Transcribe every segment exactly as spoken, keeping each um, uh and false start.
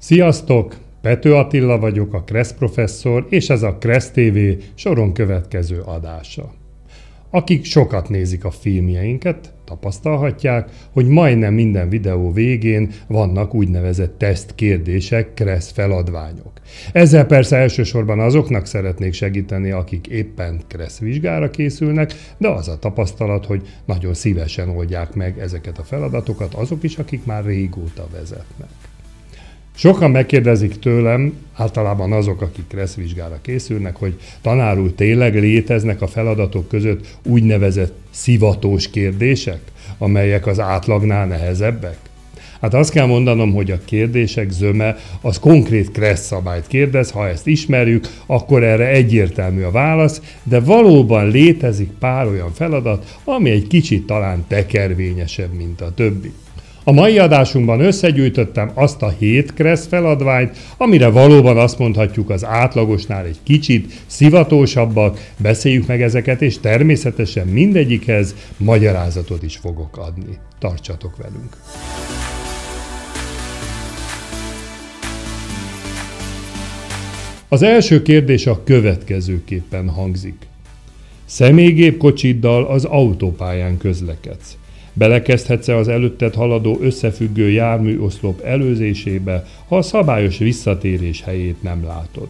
Sziasztok! Pető Attila vagyok, a Kressz professzor, és ez a Kressz té vé soron következő adása. Akik sokat nézik a filmjeinket, tapasztalhatják, hogy majdnem minden videó végén vannak úgynevezett tesztkérdések, Kressz feladványok. Ezzel persze elsősorban azoknak szeretnék segíteni, akik éppen Kressz vizsgára készülnek, de az a tapasztalat, hogy nagyon szívesen oldják meg ezeket a feladatokat azok is, akik már régóta vezetnek. Sokan megkérdezik tőlem, általában azok, akik Kressz vizsgára készülnek, hogy tanár úr, tényleg léteznek a feladatok között úgynevezett szivatós kérdések, amelyek az átlagnál nehezebbek? Hát azt kell mondanom, hogy a kérdések zöme az konkrét Kressz szabályt kérdez, ha ezt ismerjük, akkor erre egyértelmű a válasz, de valóban létezik pár olyan feladat, ami egy kicsit talán tekervényesebb, mint a többi. A mai adásunkban összegyűjtöttem azt a hét Kressz feladványt, amire valóban azt mondhatjuk, az átlagosnál egy kicsit szivatósabbak, beszéljük meg ezeket, és természetesen mindegyikhez magyarázatot is fogok adni. Tartsatok velünk! Az első kérdés a következőképpen hangzik. Személygépkocsiddal az autópályán közlekedsz. Belekezdhetsz-e az előtted haladó összefüggő járműoszlop előzésébe, ha a szabályos visszatérés helyét nem látod?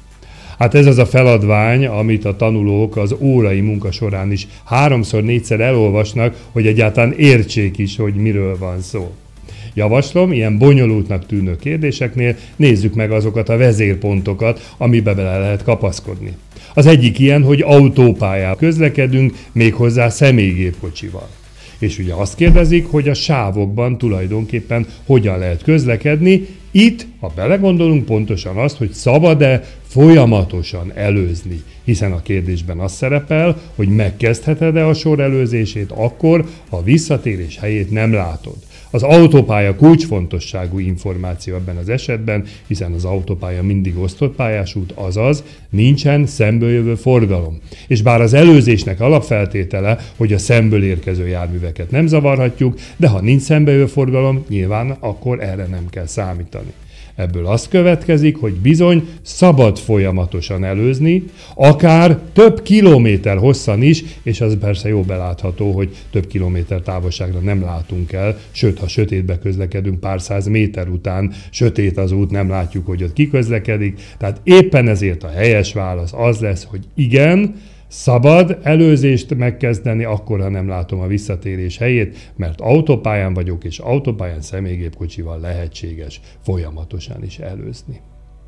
Hát ez az a feladvány, amit a tanulók az órai munka során is háromszor-négyszer elolvasnak, hogy egyáltalán értsék is, hogy miről van szó. Javaslom, ilyen bonyolultnak tűnő kérdéseknél nézzük meg azokat a vezérpontokat, amibe bele lehet kapaszkodni. Az egyik ilyen, hogy autópályán közlekedünk, méghozzá személygépkocsival. És ugye azt kérdezik, hogy a sávokban tulajdonképpen hogyan lehet közlekedni. Itt, ha belegondolunk, pontosan azt, hogy szabad-e folyamatosan előzni, hiszen a kérdésben az szerepel, hogy megkezdheted-e a sor előzését akkor, ha a visszatérés helyét nem látod. Az autópálya kulcsfontosságú információ ebben az esetben, hiszen az autópálya mindig osztott pályás út, azaz nincsen szemből jövő forgalom. És bár az előzésnek alapfeltétele, hogy a szemből érkező járműveket nem zavarhatjuk, de ha nincs szemből jövő forgalom, nyilván akkor erre nem kell számítani. Ebből az következik, hogy bizony szabad folyamatosan előzni, akár több kilométer hosszan is, és az persze jó belátható, hogy több kilométer távolságra nem látunk el, sőt, ha sötétbe közlekedünk pár száz méter után, sötét az út, nem látjuk, hogy ott ki közlekedik, tehát éppen ezért a helyes válasz az lesz, hogy igen, szabad előzést megkezdeni, akkor, ha nem látom a visszatérés helyét, mert autópályán vagyok, és autópályán személygépkocsival lehetséges folyamatosan is előzni.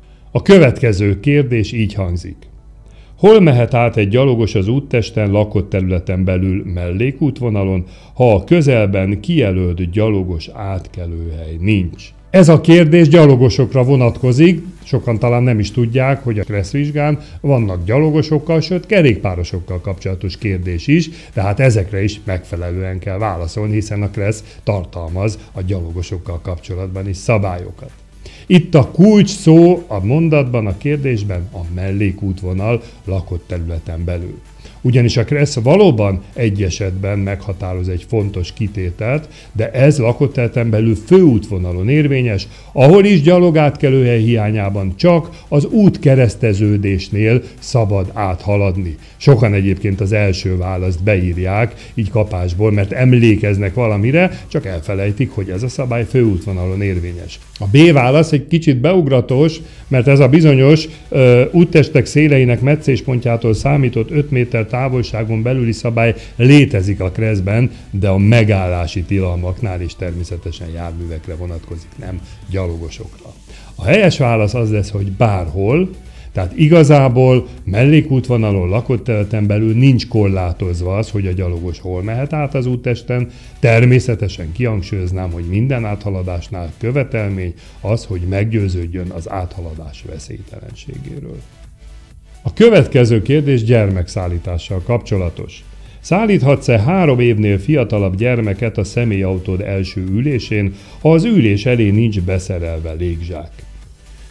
A következő kérdés így hangzik. Hol mehet át egy gyalogos az úttesten lakott területen belül mellékútvonalon, ha a közelben kijelölt gyalogos átkelőhely nincs? Ez a kérdés gyalogosokra vonatkozik, sokan talán nem is tudják, hogy a Kressz vizsgán vannak gyalogosokkal, sőt kerékpárosokkal kapcsolatos kérdés is, tehát ezekre is megfelelően kell válaszolni, hiszen a Kressz tartalmaz a gyalogosokkal kapcsolatban is szabályokat. Itt a kulcs szó a mondatban, a kérdésben a mellékútvonal lakott területen belül. Ugyanis a Kressz valóban egy esetben meghatároz egy fontos kitételt, de ez lakott területen belül főútvonalon érvényes, ahol is gyalogátkelőhely hiányában csak az útkereszteződésnél szabad áthaladni. Sokan egyébként az első választ beírják, így kapásból, mert emlékeznek valamire, csak elfelejtik, hogy ez a szabály főútvonalon érvényes. A B válasz egy kicsit beugratós, mert ez a bizonyos ö, úttestek széleinek metszéspontjától számított öt méter távolságon belüli szabály létezik a Kresszben, de a megállási tilalmaknál is természetesen járművekre vonatkozik, nem gyalogosokra. A helyes válasz az lesz, hogy bárhol, tehát igazából mellékútvonalon lakott területen belül nincs korlátozva az, hogy a gyalogos hol mehet át az úttesten. Természetesen kihangsúlyoznám, hogy minden áthaladásnál követelmény az, hogy meggyőződjön az áthaladás veszélytelenségéről. A következő kérdés gyermekszállítással kapcsolatos. Szállíthatsz-e három évnél fiatalabb gyermeket a személyautód első ülésén, ha az ülés elé nincs beszerelve légzsák?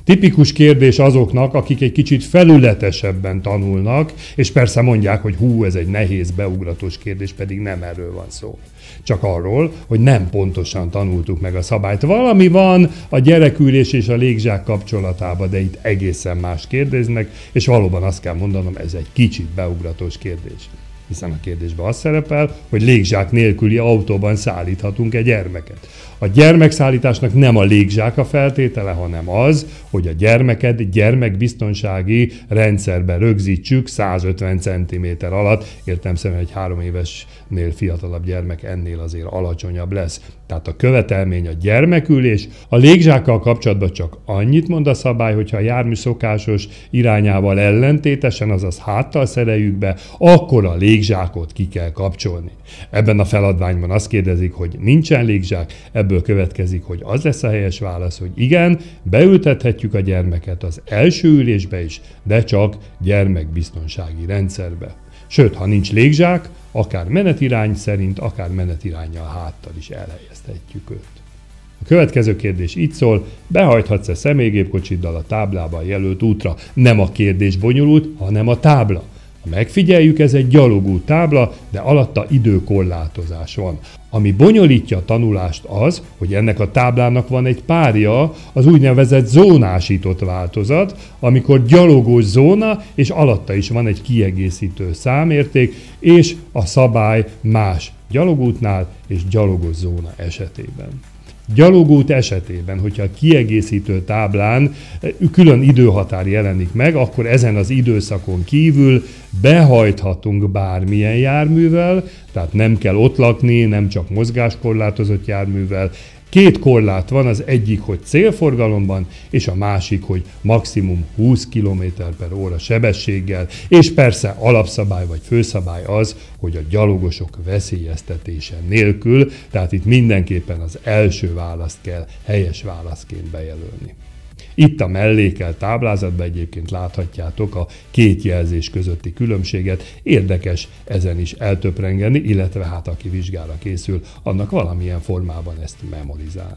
Tipikus kérdés azoknak, akik egy kicsit felületesebben tanulnak, és persze mondják, hogy hú, ez egy nehéz, beugratos kérdés, pedig nem erről van szó. Csak arról, hogy nem pontosan tanultuk meg a szabályt. Valami van a gyerekülés és a légzsák kapcsolatában, de itt egészen más kérdeznek, és valóban azt kell mondanom, ez egy kicsit beugratos kérdés. Hiszen a kérdésben az szerepel, hogy légzsák nélküli autóban szállíthatunk egy gyermeket. A gyermekszállításnak nem a légzsák a feltétele, hanem az, hogy a gyermeket gyermekbiztonsági rendszerbe rögzítsük százötven centiméter alatt. Értelemszerűen egy három évesnél fiatalabb gyermek ennél azért alacsonyabb lesz. Tehát a követelmény a gyermekülés. A légzsákkal kapcsolatban csak annyit mond a szabály, hogyha a jármű szokásos irányával ellentétesen, azaz háttal szereljük be, akkor a légzsákot ki kell kapcsolni. Ebben a feladványban azt kérdezik, hogy nincsen légzsák, ebből következik, hogy az lesz a helyes válasz, hogy igen, beültethetjük a gyermeket az első ülésbe is, de csak gyermekbiztonsági rendszerbe. Sőt, ha nincs légzsák, akár menetirány szerint, akár menetiránnyal háttal is elhelyeztetjük őt. A következő kérdés így szól, behajthatsz-e személygépkocsiddal a táblában jelölt útra? Nem a kérdés bonyolult, hanem a tábla. Ha megfigyeljük, ez egy gyalogút tábla, de alatta időkorlátozás van. Ami bonyolítja a tanulást az, hogy ennek a táblának van egy párja, az úgynevezett zónásított változat, amikor gyalogos zóna, és alatta is van egy kiegészítő számérték, és a szabály más gyalogútnál és gyalogos zóna esetében. Gyalogút esetében, hogyha a kiegészítő táblán külön időhatár jelenik meg, akkor ezen az időszakon kívül behajthatunk bármilyen járművel, tehát nem kell ott lakni, nem csak mozgáskorlátozott járművel. Két korlát van, az egyik, hogy célforgalomban, és a másik, hogy maximum húsz kilométer per óra sebességgel, és persze alapszabály vagy főszabály az, hogy a gyalogosok veszélyeztetése nélkül, tehát itt mindenképpen az első választ kell helyes válaszként bejelölni. Itt a mellékelt táblázatban egyébként láthatjátok a két jelzés közötti különbséget. Érdekes ezen is eltöprengeni, illetve hát aki vizsgára készül, annak valamilyen formában ezt memorizálni.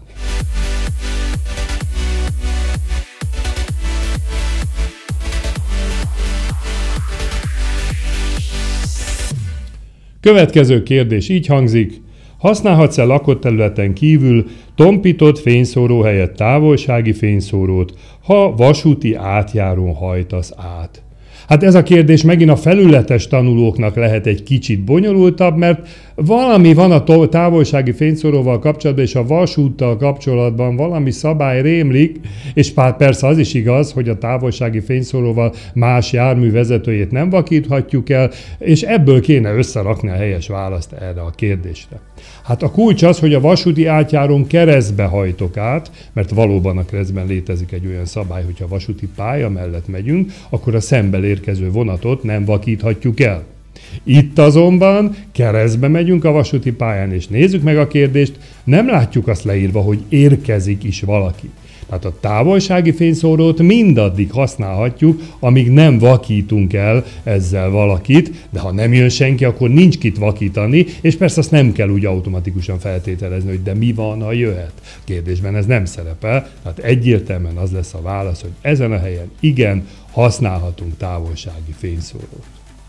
Következő kérdés így hangzik. Használhatsz-e lakott területen kívül tompított fényszóró helyett távolsági fényszórót, ha vasúti átjárón hajtasz át? Hát ez a kérdés megint a felületes tanulóknak lehet egy kicsit bonyolultabb, mert valami van a távolsági fényszóróval kapcsolatban, és a vasúttal kapcsolatban valami szabály rémlik, és persze az is igaz, hogy a távolsági fényszóróval más jármű vezetőjét nem vakíthatjuk el, és ebből kéne összerakni a helyes választ erre a kérdésre. Hát a kulcs az, hogy a vasúti átjárón keresztbe hajtok át, mert valóban a keresztben létezik egy olyan szabály, hogyha a vasúti pálya mellett megyünk, akkor a szembe érkező vonatot nem vakíthatjuk el. Itt azonban keresztbe megyünk a vasúti pályán, és nézzük meg a kérdést, nem látjuk azt leírva, hogy érkezik is valaki. Tehát a távolsági fényszórót mindaddig használhatjuk, amíg nem vakítunk el ezzel valakit, de ha nem jön senki, akkor nincs kit vakítani, és persze azt nem kell úgy automatikusan feltételezni, hogy de mi van, ha jöhet. A kérdésben ez nem szerepel, tehát egyértelműen az lesz a válasz, hogy ezen a helyen igen, használhatunk távolsági fényszórót.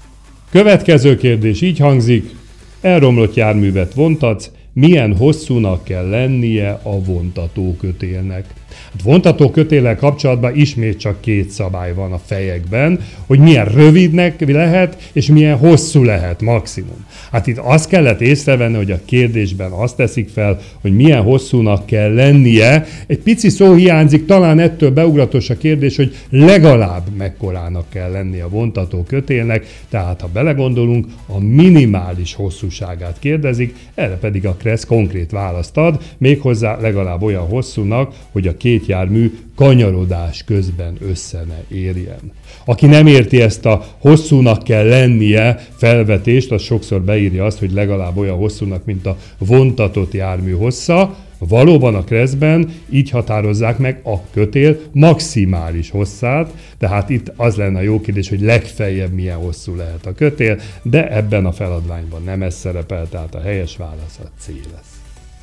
Következő kérdés így hangzik, elromlott járművet vontatsz, milyen hosszúnak kell lennie a vontatókötélnek? Hát vontatókötéllel kapcsolatban ismét csak két szabály van a fejekben, hogy milyen rövidnek lehet, és milyen hosszú lehet maximum. Hát itt azt kellett észrevenni, hogy a kérdésben azt teszik fel, hogy milyen hosszúnak kell lennie. Egy pici szó hiányzik, talán ettől beugratos a kérdés, hogy legalább mekkorának kell lennie a vontatókötélnek, tehát ha belegondolunk, a minimális hosszúságát kérdezik, erre pedig a KRESZ konkrét választ ad, méghozzá legalább olyan hosszúnak, hogy a két jármű kanyarodás közben össze ne érjen. Aki nem érti ezt a hosszúnak kell lennie felvetést, az sokszor beírja azt, hogy legalább olyan hosszúnak, mint a vontatott jármű hossza. Valóban a KRESZ-ben így határozzák meg a kötél maximális hosszát, tehát itt az lenne a jó kérdés, hogy legfeljebb milyen hosszú lehet a kötél, de ebben a feladványban nem ez szerepel, tehát a helyes válasz a C lesz.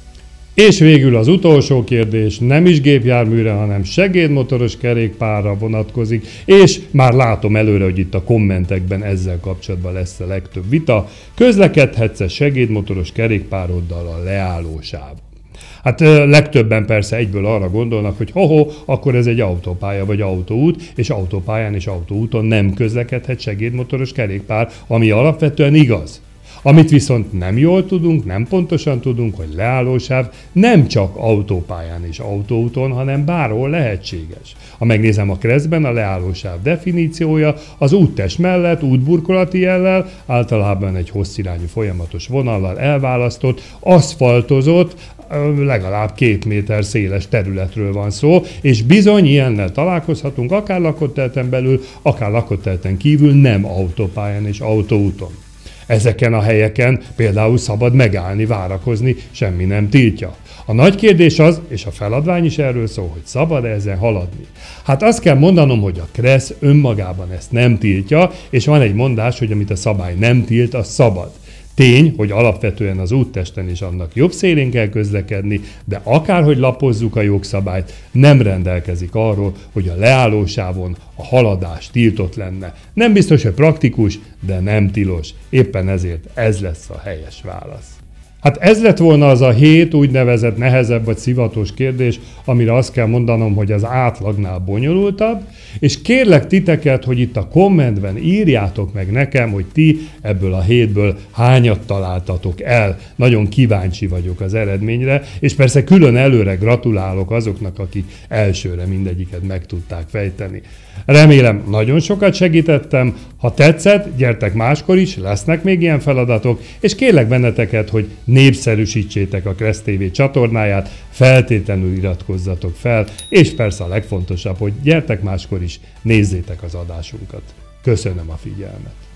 És végül az utolsó kérdés nem is gépjárműre, hanem segédmotoros kerékpárra vonatkozik, és már látom előre, hogy itt a kommentekben ezzel kapcsolatban lesz a legtöbb vita. Közlekedhetsz-e segédmotoros kerékpároddal a leállósáv? Hát legtöbben persze egyből arra gondolnak, hogy hoho, akkor ez egy autópálya vagy autóút, és autópályán és autóúton nem közlekedhet segédmotoros kerékpár, ami alapvetően igaz. Amit viszont nem jól tudunk, nem pontosan tudunk, hogy leállósáv nem csak autópályán és autóúton, hanem bárhol lehetséges. Ha megnézem a keresztben, a leállósáv definíciója az úttest mellett, útburkolati jellel, általában egy hosszirányú folyamatos vonallal elválasztott, aszfaltozott, legalább két méter széles területről van szó, és bizony ilyennel találkozhatunk akár lakott területen belül, akár lakott területen kívül, nem autópályán és autóúton. Ezeken a helyeken például szabad megállni, várakozni, semmi nem tiltja. A nagy kérdés az, és a feladvány is erről szól, hogy szabad ezen haladni. Hát azt kell mondanom, hogy a KRESZ önmagában ezt nem tiltja, és van egy mondás, hogy amit a szabály nem tilt, az szabad. Tény, hogy alapvetően az úttesten is annak jobb szélén kell közlekedni, de akárhogy lapozzuk a jogszabályt, nem rendelkezik arról, hogy a leállósávon a haladás tiltott lenne. Nem biztos, hogy praktikus, de nem tilos. Éppen ezért ez lesz a helyes válasz. Hát ez lett volna az a hét úgynevezett nehezebb vagy szivatos kérdés, amire azt kell mondanom, hogy az átlagnál bonyolultabb, és kérlek titeket, hogy itt a kommentben írjátok meg nekem, hogy ti ebből a hétből hányat találtatok el. Nagyon kíváncsi vagyok az eredményre, és persze külön előre gratulálok azoknak, akik elsőre mindegyiket meg tudták fejteni. Remélem, nagyon sokat segítettem, ha tetszett, gyertek máskor is, lesznek még ilyen feladatok, és kérlek benneteket, hogy népszerűsítsétek a KRESZ té vé csatornáját, feltétlenül iratkozzatok fel, és persze a legfontosabb, hogy gyertek máskor is, nézzétek az adásunkat. Köszönöm a figyelmet!